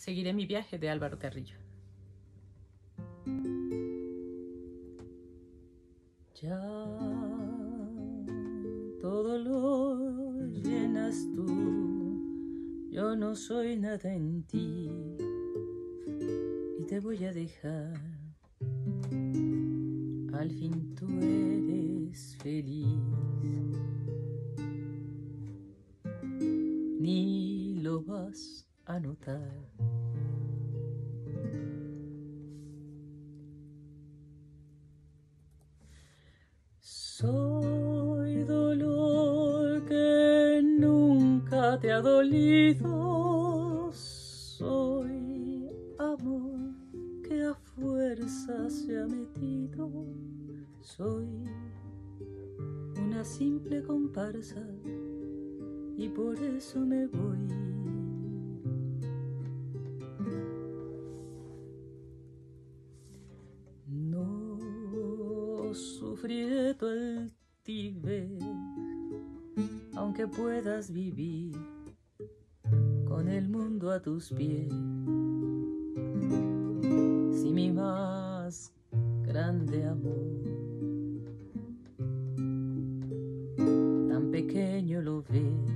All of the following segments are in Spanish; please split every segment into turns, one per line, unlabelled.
Seguiré mi viaje de Álvaro Carrillo. Ya todo lo llenas tú, yo no soy nada en ti y te voy a dejar. Al fin tú eres feliz, ni lo vas a notar. Soy dolor que nunca te ha dolido, soy amor que a fuerza se ha metido, soy una simple comparsa y por eso me voy. No sufriré tu altivez, aunque puedas vivir con el mundo a tus pies. Si mi más grande amor tan pequeño lo ves,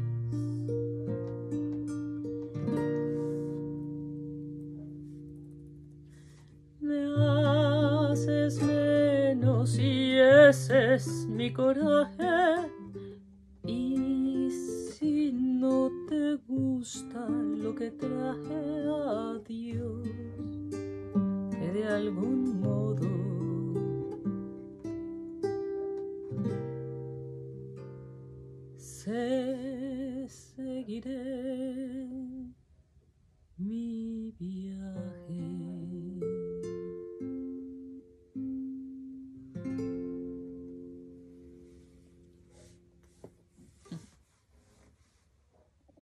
me haces menos y ese es mi coraje. Y si no te gusta lo que traje, adiós, que de algún modo seguiré.